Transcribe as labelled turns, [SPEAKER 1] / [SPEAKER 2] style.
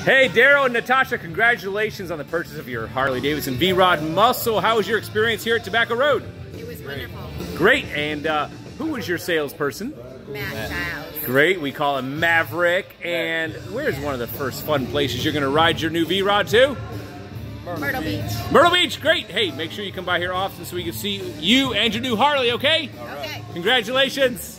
[SPEAKER 1] Hey, Daryl and Natasha, congratulations on the purchase of your Harley-Davidson V-Rod Muscle. How was your experience here at Tobacco Road?
[SPEAKER 2] It was wonderful.
[SPEAKER 1] Great. And who was your salesperson?
[SPEAKER 2] Matt Giles.
[SPEAKER 1] Great. We call him Maverick. And where's one of the first fun places you're going to ride your new V-Rod to?
[SPEAKER 2] Myrtle Beach.
[SPEAKER 1] Myrtle Beach. Great. Hey, make sure you come by here often so we can see you and your new Harley, okay?
[SPEAKER 2] Okay.
[SPEAKER 1] Congratulations.